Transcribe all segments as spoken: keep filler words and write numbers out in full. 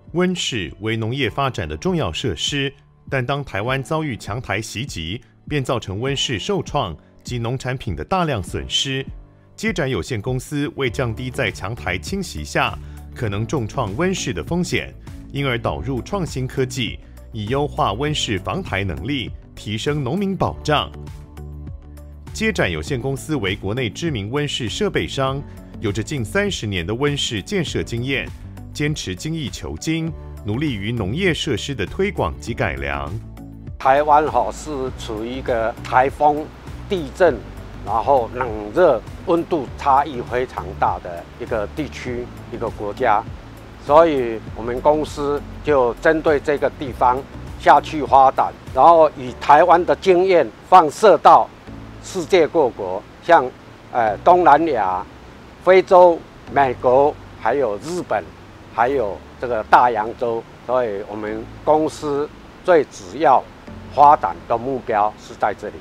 温室为农业发展的重要设施，但当台湾遭遇强台袭击，便造成温室受创及农产品的大量损失。接展有限公司为降低在强台侵袭下可能重创温室的风险，因而导入创新科技，以优化温室防台能力，提升农民保障。接展有限公司为国内知名温室设备商，有着近三十年的温室建设经验，坚持精益求精，努力于农业设施的推广及改良。 台湾哈是处于一个台风、地震，然后冷热温度差异非常大的一个地区、一个国家，所以我们公司就针对这个地方下去发展，然后以台湾的经验放射到世界各国，像呃东南亚、非洲、美国，还有日本，还有这个大洋洲，所以我们公司最主要发展的目标是在这里。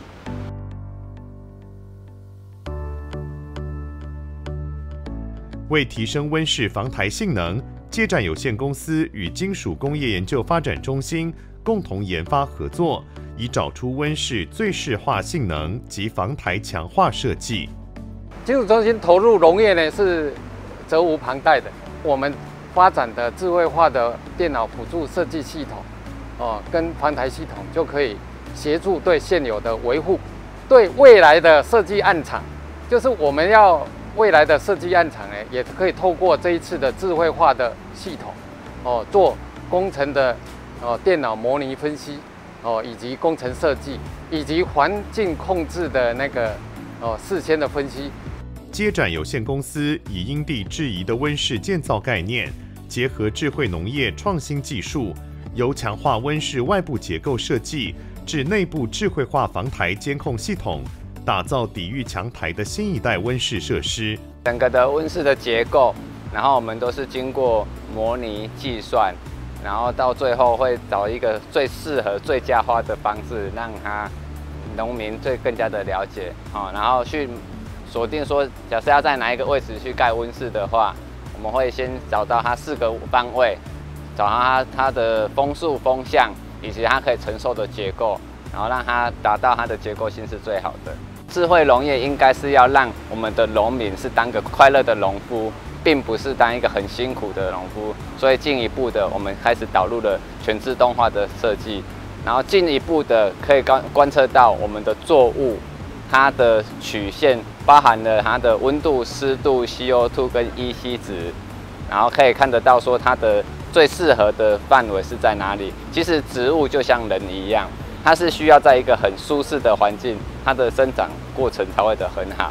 为提升温室防台性能，接展有限公司与金属工业研究发展中心共同研发合作，以找出温室最适化性能及防台强化设计。 金属中心投入农业呢是责无旁贷的。我们发展的智慧化的电脑辅助设计系统，哦，跟防台系统就可以协助对现有的维护，对未来的设计案场，就是我们要未来的设计案场呢，也可以透过这一次的智慧化的系统，哦，做工程的哦电脑模拟分析，哦，以及工程设计，以及环境控制的那个哦事先的分析。 接展有限公司以因地制宜的温室建造概念，结合智慧农业创新技术，由强化温室外部结构设计至内部智慧化防台监控系统，打造抵御强台的新一代温室设施。 整个的温室的结构，然后我们都是经过模拟计算，然后到最后会找一个最适合、最佳化的方式，让它农民最更加的了解啊，然后去锁定说，假设要在哪一个位置去盖温室的话，我们会先找到它四个方位，找到它它的风速、风向以及它可以承受的结构，然后让它达到它的结构性是最好的。智慧农业应该是要让我们的农民是当个快乐的农夫，并不是当一个很辛苦的农夫。所以进一步的，我们开始导入了全自动化的设计，然后进一步的可以观观测到我们的作物它的曲线。包含了它的温度、湿度、C O 二 跟 E C 值，然后可以看得到说它的最适合的范围是在哪里。其实植物就像人一样，它是需要在一个很舒适的环境，它的生长过程才会得很好。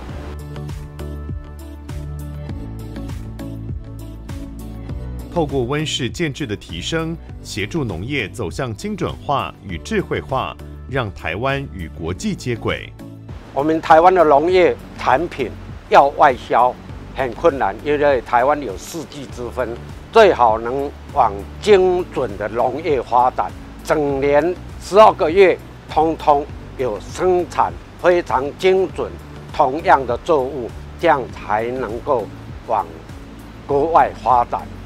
透过温室建制的提升，协助农业走向精准化与智慧化，让台湾与国际接轨。 我们台湾的农业产品要外销很困难，因为台湾有四季之分，最好能往精准的农业发展，整年十二个月通通有生产非常精准同样的作物，这样才能够往国外发展。